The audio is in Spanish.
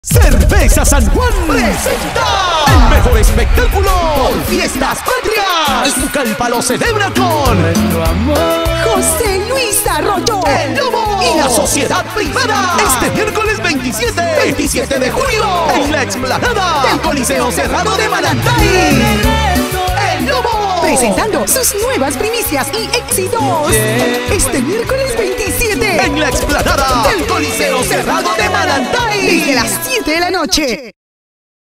Cerveza San Juan presenta el mejor espectáculo por Fiestas Patrias. Pucallpa lo celebra con nuestro amor, José Luis Arroyo, El Lobo y la Sociedad Privada. Este miércoles 27 de julio en la explanada del Coliseo Cerrado de Manantay. El Lobo presentando sus nuevas primicias y éxitos. Este miércoles 27 en la explanada del Coliseo Cerrado de Manantay desde las 7 de la noche.